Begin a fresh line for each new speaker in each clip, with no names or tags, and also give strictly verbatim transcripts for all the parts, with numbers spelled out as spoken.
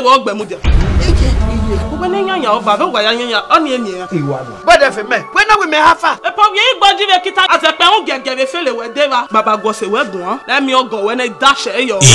wo gbe mu dia. Wo ne nya nya o ba wo ya nya nya o ne nya.
But if me, when we me hafa.
E po ye igboji be kita asepe o gege be fele we deva. Baba go se we gun. Let me go when I dash e yo.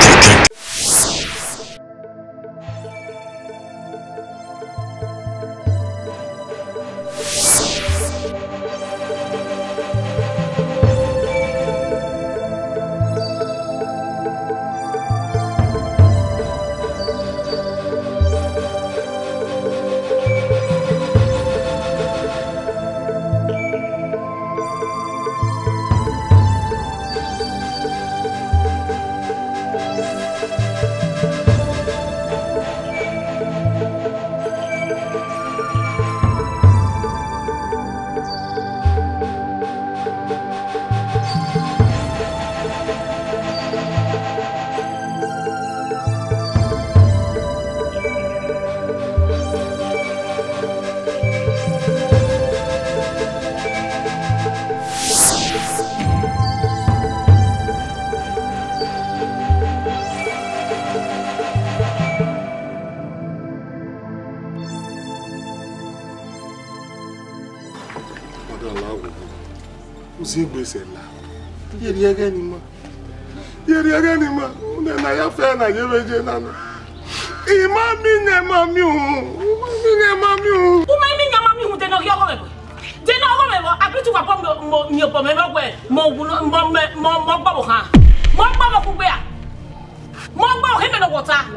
Sela. Yeri again ma. Yeri again ma. Na ya fe na ye beje na no. Ima mi ne ma mi o. Mi ne ma mi o.
O ma mi nya ma mi hu de no yo go me. De no go me bo abitu wa pom mo mi po me bo gbe. Mo wu no mo mo mo gbo bo ha. Mo gbo bo ku gbe a. Mo gbo o hebe no water.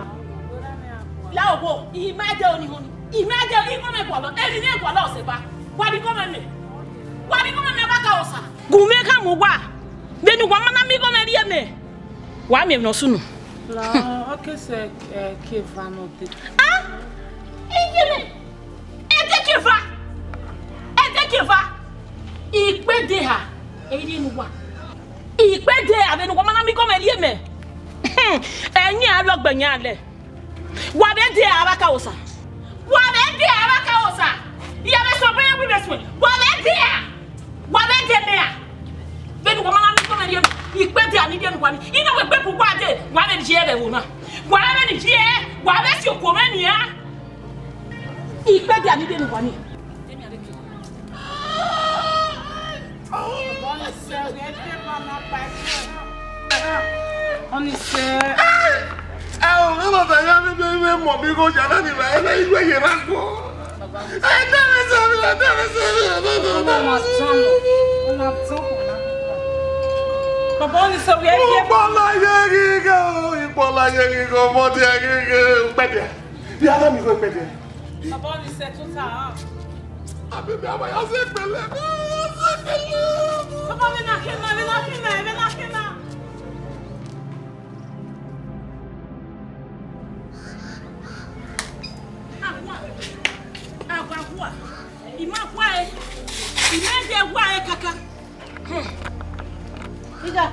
La obo, ima de oni honi. Ima de i ko me bo lo. E ni e bo lo se ba. Wa di ko me me. Wa di ko me me ba ka osa. Gumeka mugwa. Benu kwa mana mi go meri eme. Wa mi no sunu.
La, okay se ke va no de.
Ah? Iyele. E de ke va. E de ke va. Ipe de ha. E ri nu wa. Ipe de abenu kwa mana mi go meri eme. Enyi alogbanya ale. Wa de de abaka osa. Wa de de abaka osa. Ya be so be we be so. Wa de de. Wa be de me a. Benu kwa mana mi go meri eme. Ipe de ani de nu kwa ni. Ina we pe pupa de. Wa be je be wo na. Wa be ni je. Wa be si okoma ni a. Ipe de ani de nu kwa ni.
On sait.
Ah, on va faire un peu mon bigot, j'en ai dit, elle a eu le yéraco.
Papa, on sait bien.
Ipola yerigo, Ipola yerigo, mon Dieu, yerigo, pédé. Viens là, mi go pédé.
Papa, on sait tout ça.
Ah bébé, ah bah, c'est pelé. C'est pelé.
Papa, viens à Kena, viens à Kena, viens à Kena.
Ima kwa e. Ima de wa e kaka.
Ida.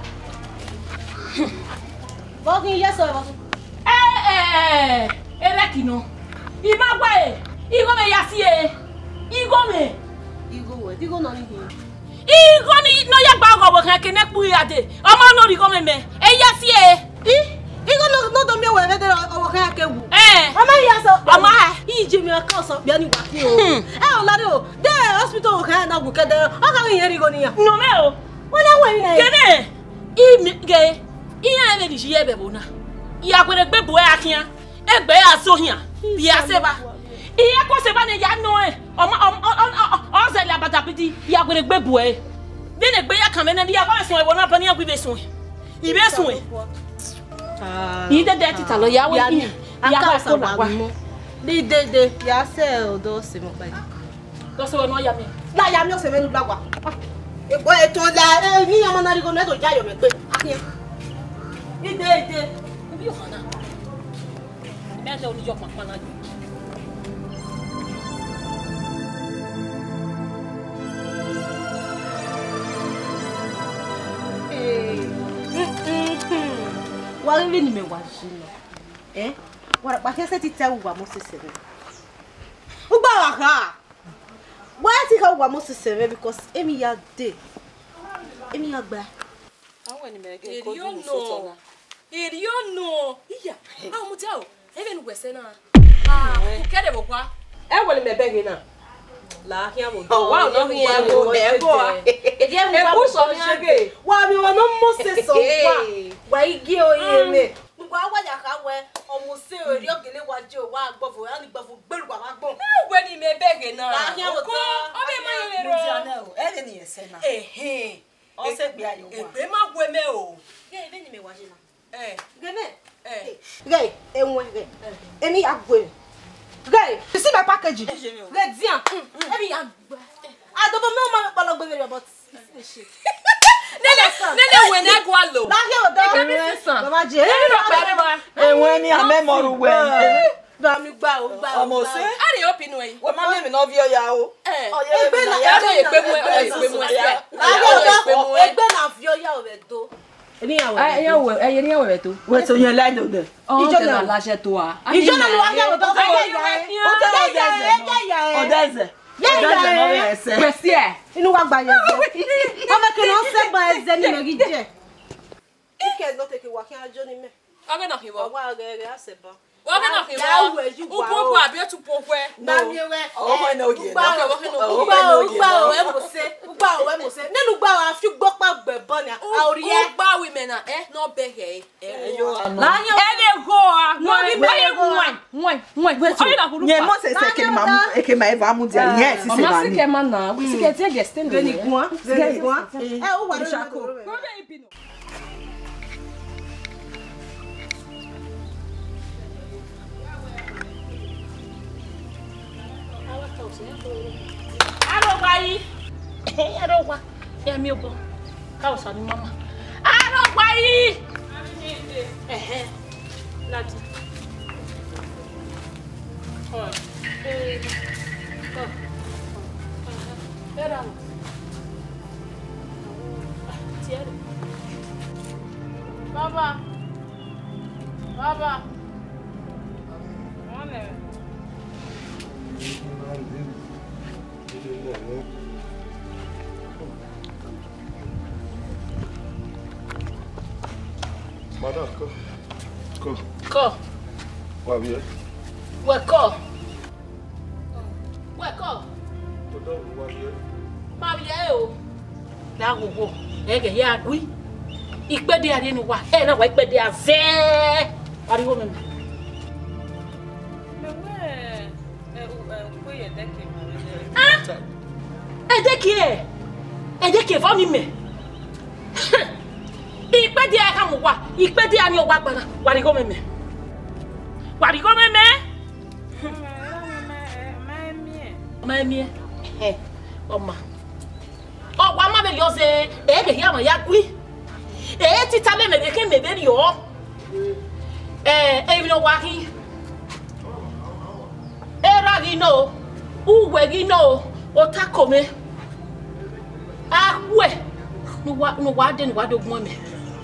Bogi yeso e bogi.
Eh eh. Ere kino. Ima kwa e. Igo me yasi e. Igo me.
Igo we. Igo no ni hin.
Igo ni no ya gba go wo kan kene pu ade. Omo no ri go me me. E yasi e.
I Igo no no do mi we ve de owo kan akewu.
Eh.
Ama yaso.
Ama
ije mi aka so bia ni wa ki o. Eh o lade o. De hospital kan na gu kede. O ka yin ri go ni ya.
No me o.
Wona we ni.
Kene. I mi ge. Iya le di je be bo na. Iya kwere gbe bo e akia. Egbe asohia. Bi aseba. Iya ko seba ne ya no e. O o se la batapiti. Iya kwere gbe bo e. De ne gbe ya kan me na dia kwa so e wona pa ni akwi be so e. Ibe so e. Ah. Ide de tita lo ya we. Ya ka so la wa.
Di de de ya se o do se mo pa.
Do so no ya mi.
La ya mi o se me nu la wa. Epo e to la e ni yan na ri go na to ja yo me pe. Akin. Ide ide.
Bi o kana. Me de oni yo pa pa na.
Wa ri ni me wa jino. Eh? Wa pa se ti te wa mo sese re. U gba wa ka. Why ti ka wa mo sese re because emi ya de. Emi ya gba.
Awon ni me ge ko du so so na. Eri o no. Iya. Ah mo ti a o. Even Western. Ah, get it, what?
I will be begging now. La here we go.
Oh, wow, no, we are going go.
If you have a so shaggy. Why we want no more say so. Why give you me? Why what you can wear almost say you get what you want but for only but for bill wa gbon.
When you may begging now.
La here we go.
O be ma yo ro.
Eh ni ese na. Eh eh. O se gbe ayo wa.
E be ma gwe me o.
Ge be ni me wa je na.
Eh.
Ge me.
Eh.
Ge enwe ge. Emi agwe. Guy, you see my packaging? Let's see. Every I don't know my palog but shit.
Nene, nene when I go low.
Na here do. Mama je.
E won ni amemoru we.
Ba mi gba o gba.
Omo se.
How dey open way?
We ma me no vi oya o.
Eh.
Egbe na
egbe mu egbe mu ya.
Egbe na vi oya o be do. Eni ya we.
Ah, ya we, eh ni ya we to.
We to yen la do de.
Ijo na la je to a.
Ijo na lo wa ya o do.
O ta o deze. O deze. Odeze no we ese.
Kwesi e.
Inu wa gba ye. O me ke no se gba eze ni meri je. Ike no take wa kin ajo ni me.
Oge no hiwo.
Wa ge ge aseba.
Oge no hiwo. Upopo abi etupopo e.
Na mi we.
O mo na oge.
Ugba ugba ugba we mo se. Ugba we mo se. Nenu gba wa fi gbo pa gbebon ni. A ori e.
Ugba women na eh no bege eh.
La nya. E dey go a. No ni me go wan. Wan, wan. Oye na huru pa.
Nye mo se se ke ma mu e ke ma eva mu dia. Yes, se
Mama
ba
se
ni.
ke ma na. We se ke tie guest ni.
Gani gwa. Gani gwa. Eh o wa do
Shako.
Go dey pino.
Arogbai. Arogba. Ya mi obo. Ka o sa ni mama. Arogbai. Eh eh. Lati. Oh. Eh. Oh. Era. Tiere. Baba. Baba. Ole.
Madam, go. Go.
Ko.
Wa bien.
We ko. We ko.
Todo wa bien.
Ma bi e o. Da gogo. E ge ya dui. Ipede ari ni wa. E na wa ipede aze. Ari wo me. Ah! Edeki e. Edeki fa mi me. Ipede e ka mu wa. Ipede ani o wa gbara. Wari go me me. Wari go me me. Ma mi. Eh. Oma. O wa ma be yo se e ge ya ma ya gui. E ti ta me me ke me be yo. Eh, e bi no wa ki. Era gi no. Uwe gi no. O ta ko me. Ah, we. No wa no wa de no wa do gbon me.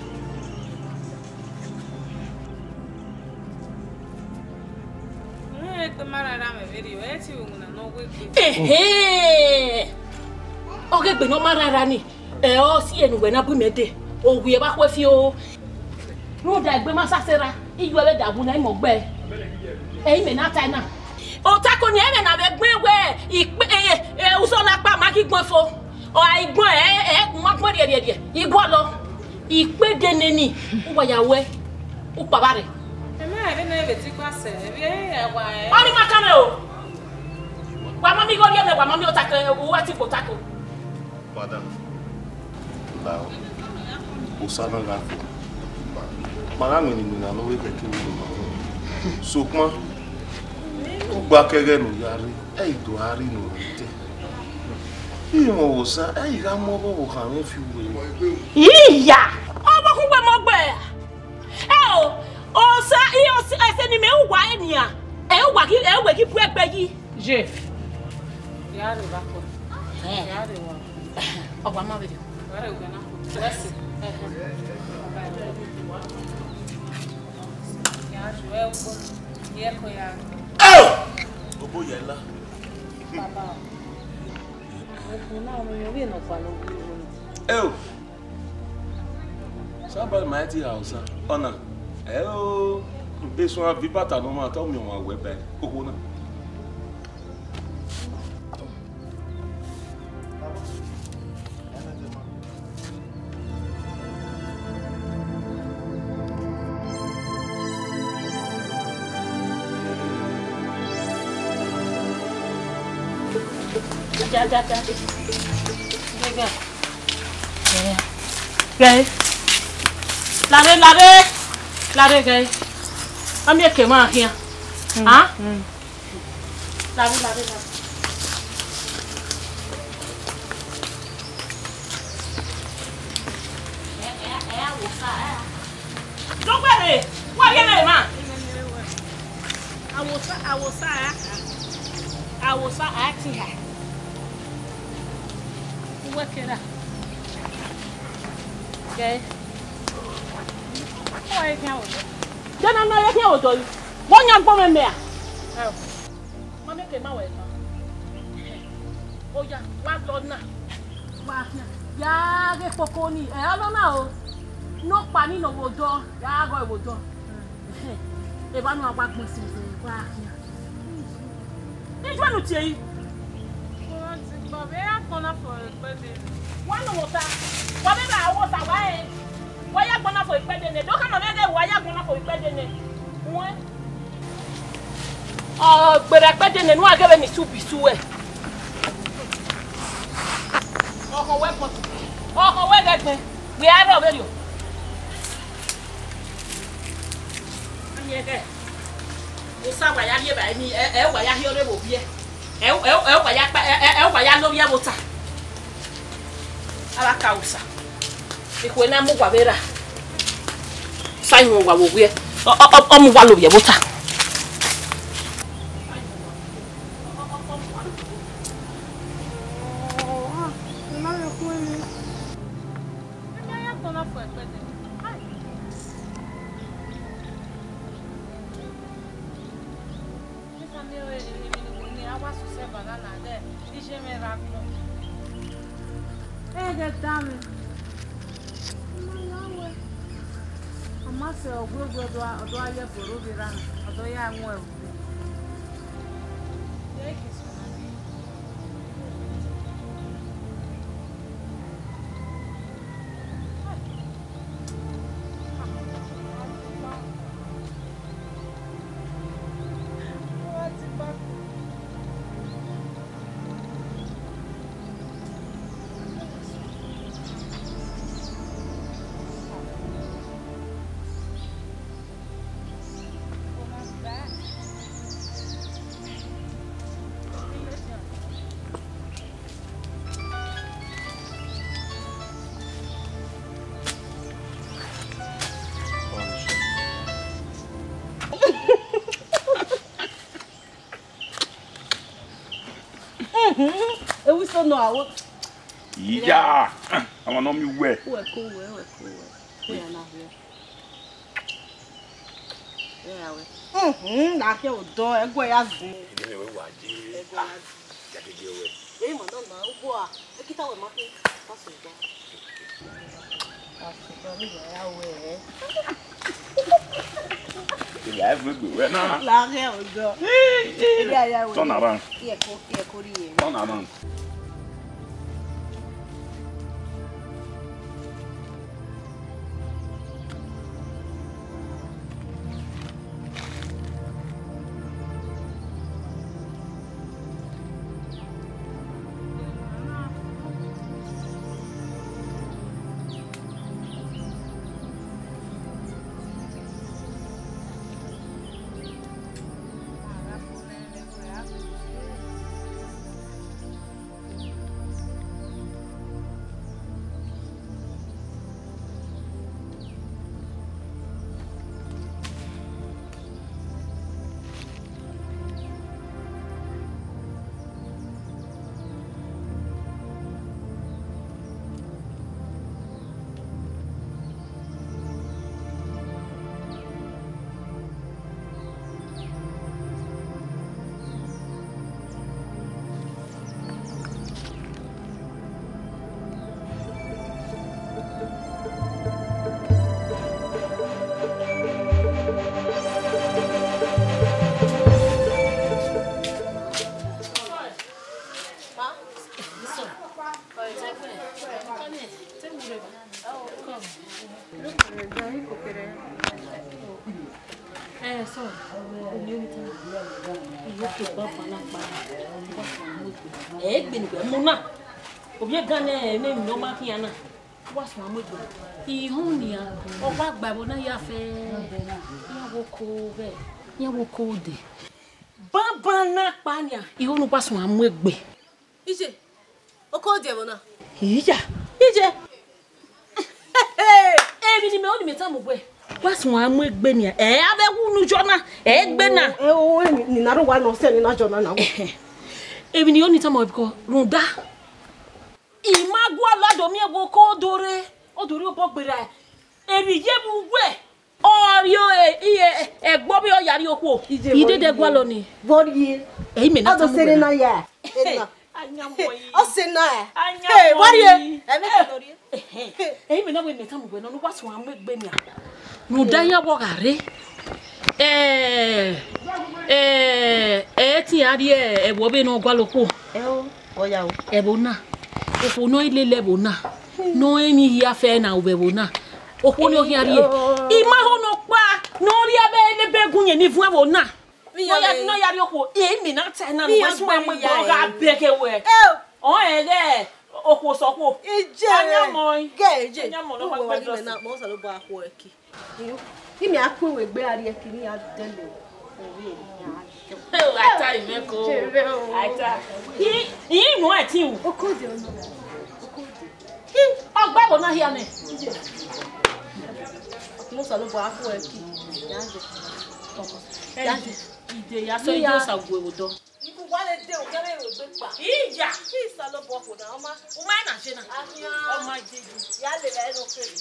Eh. Oge gbe no marara ni. Eh o si enu we na bu me de. O wi e ba ko fi o. No da gbe ma sasera. Iyu e da bu na imo gbe. Eh me na ta na. O ta ko ni e me na be gbe we ipe eh uso la pa ma ki gbon fo. O ai gbon eh eh mo gbon die die die. Igbo lo. Ipe de neni. O wa ya we. O pa bare.
Eme na ebe ti kwa se. Ebi e wa e.
Oni ma kame o. Wa mami go die me wa mami o ta ko o wa ti ko ta ko.
Madam. Now. Usana ga. Mara mi ni na no we ke ki ni. So kuma. O gba kere nu yari. E do ari nu te. Imo wo sa e ga mo bo wo kan mi fi we.
Iya. O bo ku gbe mo gbe. E o, o sa i o se ni me wa enia. E wa ki e we ki pu egbe yi.
Je. Ya re ba ko.
Eh.
Ya re wa.
O wa ma be.
Wa re ga na ko. Yes. Eh. Ya ju e ko. Ye ko ya.
Obo yela.
Baba. Na o yo we no kwa lo.
Oh. Somebody mighty house. Ona. Oh.
Et son avis pas ta non attends mais on ouais ben corona.
Ja ja ja. Gel. Gel. Lare lare. Lare gel. Ami ke ma here. Ah? Lare lare lare. Eh eh eh wo sa eh. Dogbere. Wa ye le ma. Awosa awosa eh. Awosa ati ha. Work it out. Okay. Why can't we? Then I'm not here with you. One young woman there. Oh. Mommy came away. Oh, yeah. What on now? What? Yeah, get for Connie. I don't know. No panny no wodo. Yeah, go wodo. If I know about my sister, why? Which one to you? One water. Whatever I was away. Why are going for a bedding? Don't come on, why are going for a bedding? Oh, but I bedding and one given me soup is too well. Oh, weapon. Oh, where that me? We are over you. You saw why I hear by me, eh, why I hear the movie. Eh, eh, eh, why I, eh, why I know you have water. Ala causa. Iko na mu gwabera. Sai mu gwa wo ye. O o mu gwa lo ye water.
E we so no awo.
Yeah. I want no me we.
We cool, we we cool. We na here. Yeah, we. Mhm, na ke o do egbo ya zin.
Ile we wa ji.
Egbo ya zin.
Ja ke je we.
Eh mo don na ugbo a. E kita we ma fi pass gba. Pass gba mi ya we.
Il a vu we na.
La re o do. Ile ya we.
Turn around.
Ye ko, ye ko ri e.
Turn around.
Eh, been Muna. Obia Gane, name no Makiana. What's my mother? He honia, or back by one ya fair. Yawoko, Yawoko de. Baba Panya, you won't pass one wigby.
Is it? O call Devona.
Ija, Ija. Every minute, me some way. What's one wigby near? Eh, I won't Jonah, eh, Bena.
Oh, another one of selling a journal now.
Even the only time I go, Runda. Imagua la domia go ko dore o dore o pogbere eri yebu we orio e e gbo bi o yari oku ide de gwa lo ni
Body.
e me na
Ado sere na ya.
anyamoyi
O se na.
Hey,
what are you? E me dori.
e me na we meta mugbe no no kwaso an megbe ni a no dan ya bo gare eh eh eh ti ari e wo be no gwa lo ko
E o, o ya o.
e bo na Opo no ile level na no emi hia fe na obewo na opo ni ohin ari e ima ho no pa no ri abe le begun yen ni fun ewo na no ya no ya ri opo e mi na te na no wesu mo gbo ga beke we o e ge opo so po
Ije
anyamo
ge ije
anyamo no ma
wo wa
gbe
ni na mo so lo bo apo eki ki mi apo we gbe ari eki ni adele orí e ni
o ata imeko ata yi yi no e tin
o ko de ona
ogba bo na hia ni
mo so lo bo apo eki yaje
ide ya so ijo sagwe odo
ibu wa le de o gele ro gbe pa
ija
ki sa lo bo ko na o ma
o ma na se na
o
ma jeju
ya le le no fe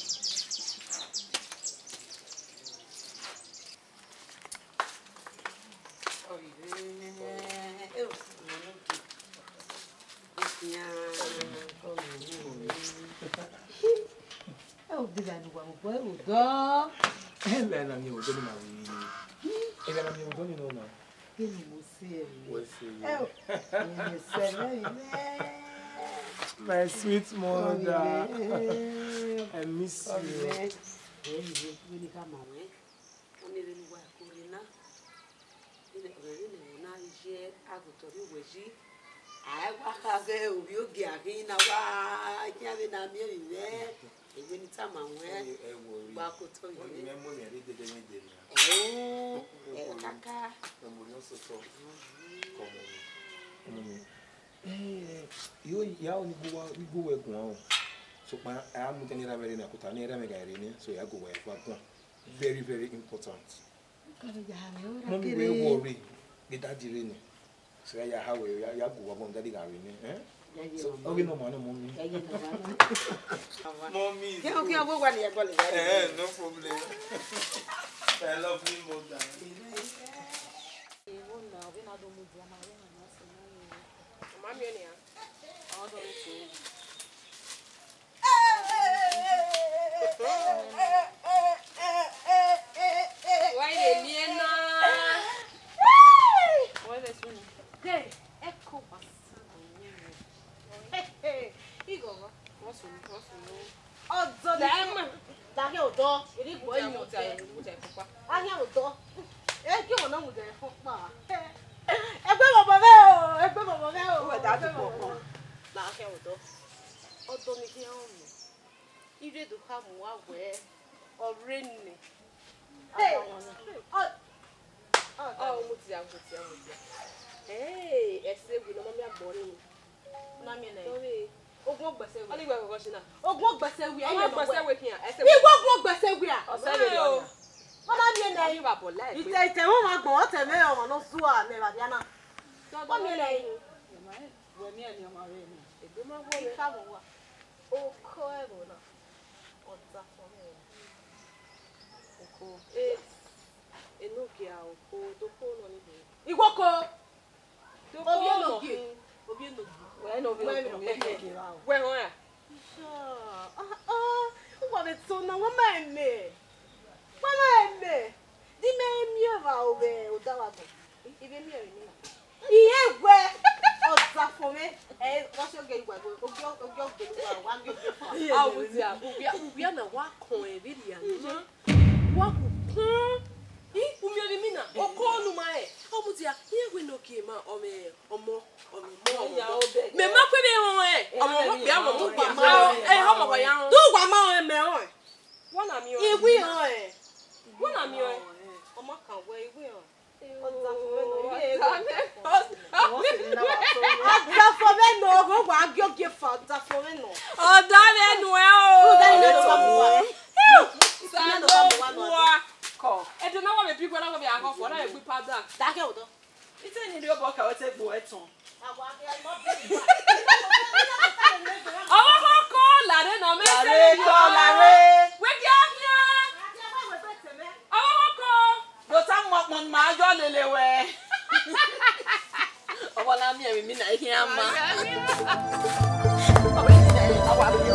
Oh, diga no wa bo o do.
Ela na minha odo na wi. Ela na minha odo ni no na.
Que no você.
Você.
É.
My sweet mother. I miss you.
I walk out there, you get in a while. Having a million there, even time I went back to you. Oh, Kaka.
Eh, you ya only go we go work one. So I am not any very na kuta ni reme gaire ni so ya go work one. Very very important. Mommy we worry. The daddy rene. So ya how we ya go work daddy gaire ni eh. So okay no man mommy. Mommy.
Okay, okay, I go one ya go.
Eh, no problem. I love you more than.
Mami ni a. O do ni Why the miena? Why the sun? Hey, echo was. Hey, hey. Igo, what's on? What's on? Oh, so them. Da ke odo, iri gbo yin o te. Ah, ke odo. Eh, ki won na mu de fun pa. Egbe baba me o, egbe baba me o. Da ke baba. Da ke odo. Odo mi ki on mi. Ire do ha mu wa we. Ore ni. Hey. Oh. Oh, mo ti a, mo ti a, mo ti a. Hey, ese gu no mami agbore mi. Na mi na. Sorry. Ogun gbese wi. Oni gbe gogo shi na. Ogun gbese wi. Ogun gbese wi kian. Ese. Bi ogun gbese wi a. Ose le yo. Mama mi na yi ba bo lai. Ite ite won ma gbon o te me o no su a me ba dia na. Mama mi na yi. We mi ani o ma re ni. Egbe ma wo le ka mo wa. O ko e bo na. O ta fo me. O ko. E enu ki a o ko to ko no ni bo. Igwoko. Obi enogi. Obi enogi. We no bi no ki ra o. We won ya. Sure. Ah ah. What it's so na wo ma me. Mama eme. Di me mi o va o be o da wa go. Ibe mi e ni. Iye gwe. O za fo me. Eh, wa so ge igwe go. Ogi ogi ogi wa wa ge ge fa. Ah, wo ti a. Ubi ubi na wa kon e bi dia. Wa ku kun.
Eh, umye mina. Okonu mae. Omutia, ye we no ke ma o me omo omo ya obe. Me ma kwe be won e. Omo mo bia mo mo bia. Eh, ho mo kwa yan.
Du gwa ma o me o.
Wona mi o.
Iwi o e.
Wona mi o.
Omo kan we iwi o.
Ọ̀dà
fọmẹ nọ ọgọ wà á gé oge fà ọ̀dà fọmẹ nọ.
Ọ̀dà lẹ́nu ẹ̀ o.
Ọ̀dà lẹ́nu ẹ̀ o.
Sàlọ́ wà kọ̀. Ẹ̀dùn náà wọ́n mi pípẹ́ náà wọ́n mi àgọ́ fọ́ náà yẹ gbé padà.
Dákẹ́ ọ̀dọ́.
Ìtẹ́ ni ìdíwọ́ bọ̀ kàwé tẹ́ gbọ́ ẹ̀ tán.
Ọwọ́ kọ́kọ́ làdé nà mẹ́sẹ̀
Làré kọ́ làré.
Wé kíákíá. Ọwọ́ kọ́kọ́.
Dota mọ̀pọ̀n máa jọ lele wẹ̀. Ọwọ́ náà mi ẹ̀mí mi náà kí á máa. Ọwọ́ yìí ni ẹ̀yìn àwọn àbíyọ̀.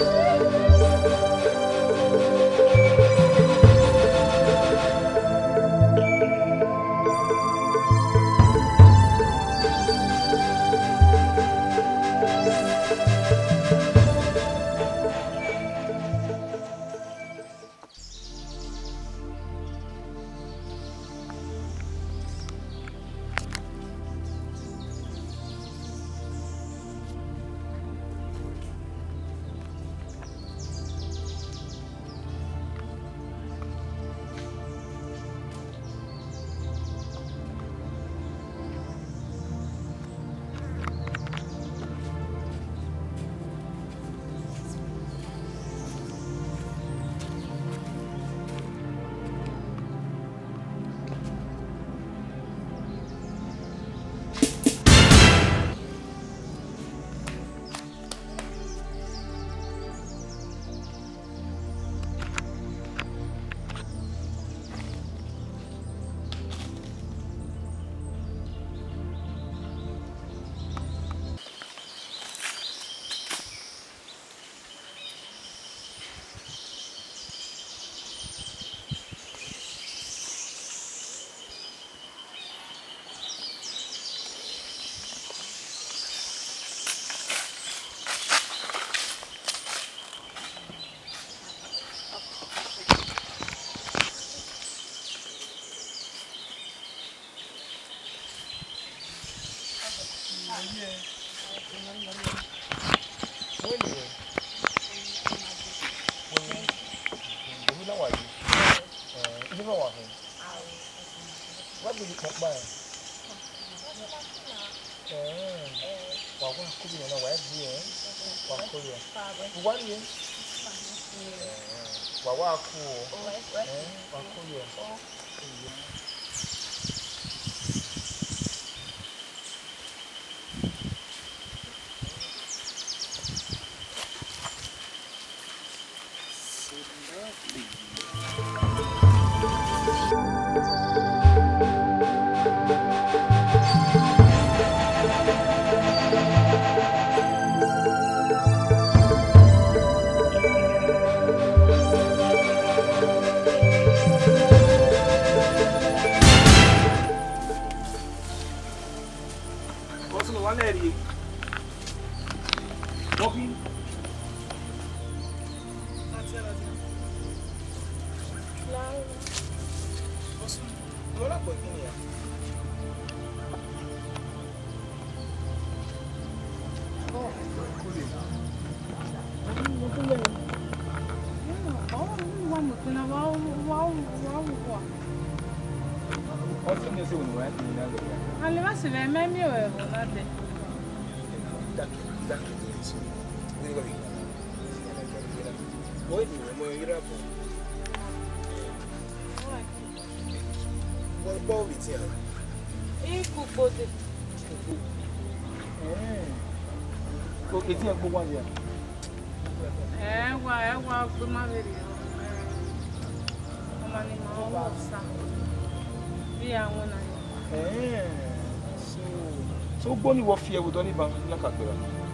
So boni wo fie wo doni ban na kagbera.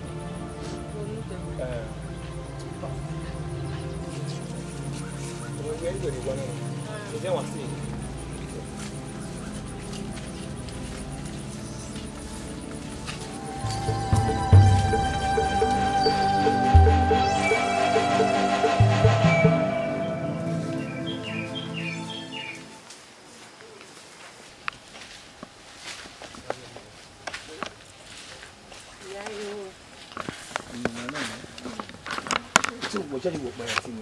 Eh. Wo yeri go ni wana. E je wan si. charge you by thing.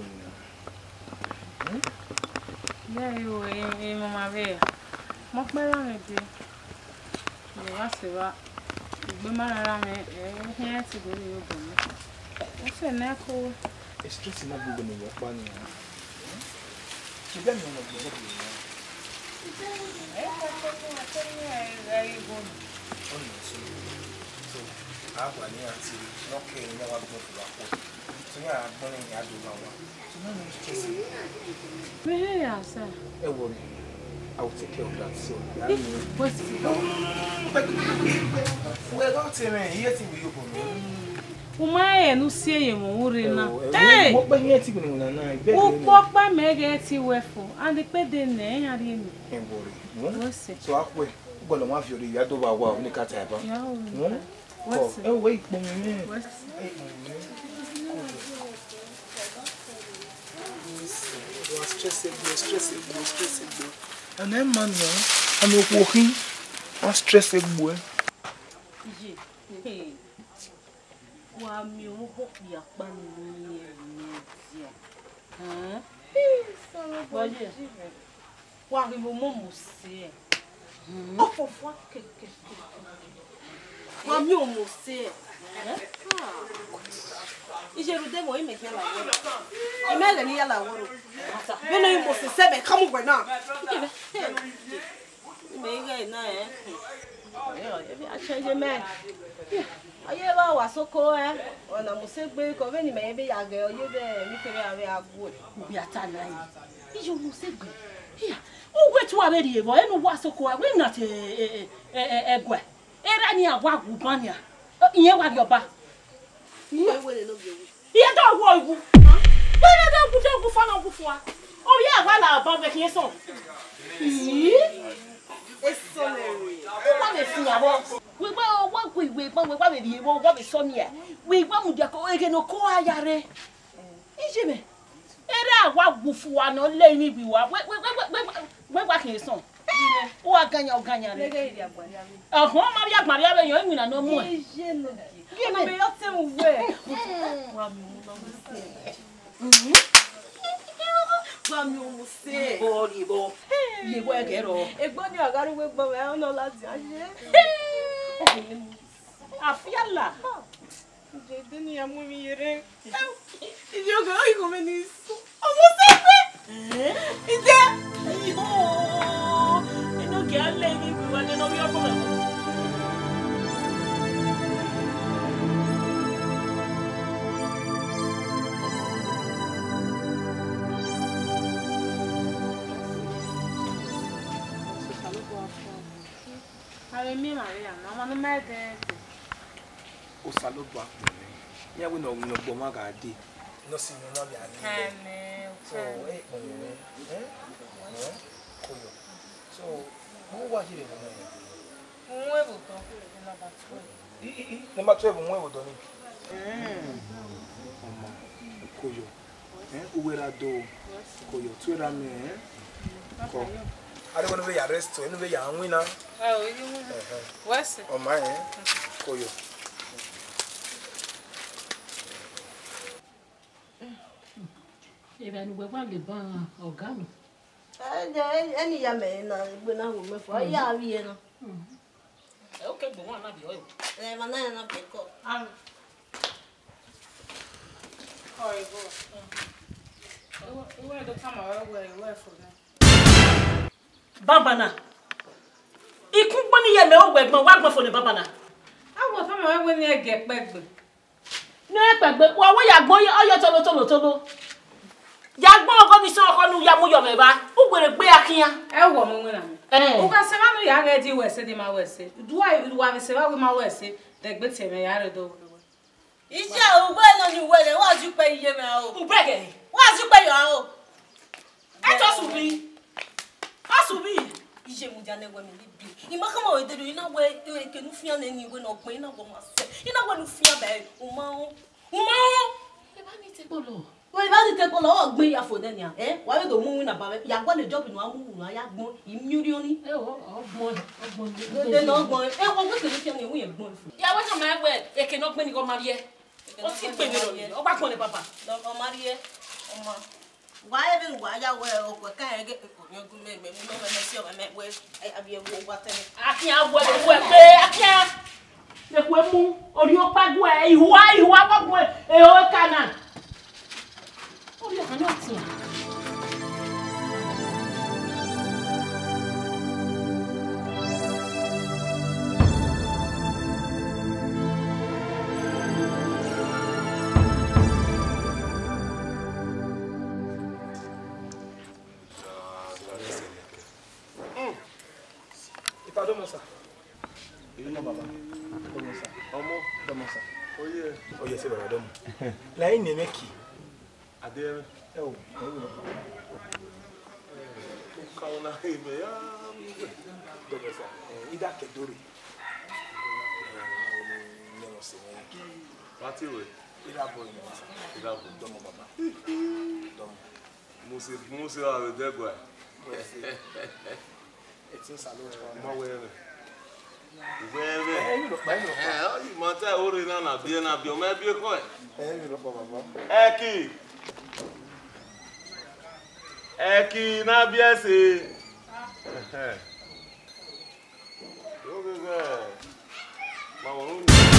Yeah, you eh mama be. Mo pe ra me de. Mo wa se wa. Gbe ma ra me eh here ti go ni obo mi. O se na ko.
It's stress na bugo ni wa pa ni. She got me on the block.
Eh, very good.
Oh no, so so I have one here until not care never go to the port. So yeah, I'm going to do now. So now I'm stressing.
Where ya sir?
Eh, worry. I will take care of that. So yeah,
what's it?
We're going to me. Here thing we open.
Umaye no see ye mo ure na. Eh.
What by here thing we na na.
O papa me get ti wefo and the pede na ya ri mi.
Eh, worry.
What's it?
So akwe. Go no ma fi ori ya do ba wa ni ka ta ba. What's it? Eh, wait, mo me.
What's it?
Was stressed, was stressed, was stressed. And then man, I'm walking. I'm stressed, boy.
Hey. Wa mi o ho ya pa ni ni dia. Hã? Wa je. Wa ri mo mo se. O fofo ke ke. Wa mi o mo se. Ijeru de mo ime kela wo. Imele ni yala wo. Beno imo se sebe kamu gwe na. Me ga na eh. Yo, ebi a change me. Aye ba wa soko eh. Ona mo se gbe ko be ni me be ya ge oye be mi kere ave agwo. Bi ata na yi. Ijo mo se gbe. Here. O we to ave die bo enu wa soko we na te eh eh egwe. Era ni agwa agwu bania. Iye wa yoba. Iye we le no bi ewu. Iye do wo iwu. We le do ku te ku fa na ku fu a. O ye agwa la ba be kin so. Yi. Eso le ri. Wa me fi abo. We gba wa ku iwe pa we gba be bi ewo gba be so mi e. We gba mu je ko ege no ko ayare. Ije me. Era agwa agwu fu wa no le ni bi wa. We we we we gba kin so. O aganya oganya re. Ahun ma bi agbari abe yan ewina no mu e. Ije no. Ki no be yo te mu we. Wa mi mu lo se. Mhm. Wa mi mu se. Bo ri bo. Ye bo e kero. Egbo ni agaru we gbo we ono lati ase. Afiala. Je de ni amu mi yere. Ije o ga iko me ni so. Omo se pe. Eh? Ije. Yo. Eno ke ale ni bi wa de no bi o ko me.
Ale mi Maria, no ma me de.
O salo ba ko ni. Ya we no no bo ma ga de. No si no na bi ani.
Ene.
So, eh, eh. Eh? Koyo. So, who was it?
Nuevo to number twelve.
Number twelve nuevo to ni. Mm. Mama. Koyo. Eh, uwera do. Koyo, twera me, eh. Ko. I don't want to be arrested. No be ya wina.
Oh, you win. What's it?
Oh my, eh. Koyo.
Ebe nu gba le ban oga mi.
Eh, any ya me na gbe na wo me fo. Ya wi e na.
E o ke gbo won na bi o.
Eh, ma na na pe ko.
Am. Oh, you go. You want to come over where you were for now.
Baba na. Iku gbo ni ye me o gbe gbon wa gbon fo ni baba na.
Awo fa ma we ni e ge pegbe.
Ni e pegbe wo wo ya gbon oyo tolo tolo tolo. Ya gbon ogo mi so oko nu ya mu yo me ba. U gbere gbe akiyan.
E wo mo wona mi. O ka se ma no ya ga di we se di ma we se. Do I do wa se wa we ma we se. De gbe te me ya re do.
Ije o gbe no ni we le wa ju pe iye me o.
U brege.
Wa ju pe yo o.
E to subi. Asubi.
Ije mu ja ne we mi bi. Ima kama we de do ina we e ke nu fian na ni we no pin ina bo ma se. Ina we nu fian ba e o ma o. O ma o.
E ba ni te bolo.
We ba ni te ko lo o gbin ya fo de ni a. Eh, wa we do mu na ba ya gba le job nu amu nu ya gbon imuri oni.
E o ogbon ogbon
De no gbon. E wo we ke nu fian ni we ye gbon fu.
Ya we so ma gbe e ke no gbe ni ko ma rie. O si pe ni lo. O gba ko le papa.
O Marie. O ma. Why even why ya we o ko kan ge ko nyo gu me me me me si o me we abi e wo gba tani.
Akin awo le wo pe akin. Le ko mu ori o pa gu e iwa iwa pa gu e o kana. Ori o kan yo ti.
Pardon ça. Non baba. Comment ça? Omo, comment ça? Oye. Oye c'est baba dom. La ine ne ki. Ade. Eh o. Ka ona ibe ya. Comment ça? Ida ke dori. Non c'est qui. Parti oui. Ida boy non ça. Ida boy dom baba. Dom. Musi musi avec des gars. It's in salon. Moi ouais. Ouais ouais. Eh, il monte à orer dans la bien na bien mais bien quoi. Eh, il le pas baba. Eh qui? Eh qui na bien c'est. Eh. Yo bébé. Maman.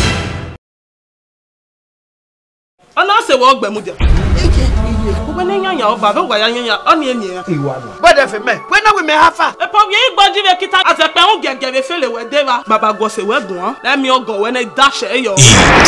Ana se wo gbe mu dia. Ugbe ni yan yan o ba be wa yan yan o ni emi ya.
Bọ́dẹ̀ fi mẹ́, wẹ́n náà wí mẹ́ hafa.
E po ye igboji be kita ase pe un gege be fele we de ba. Baba go se we gun an. Let me go when I dash e yo.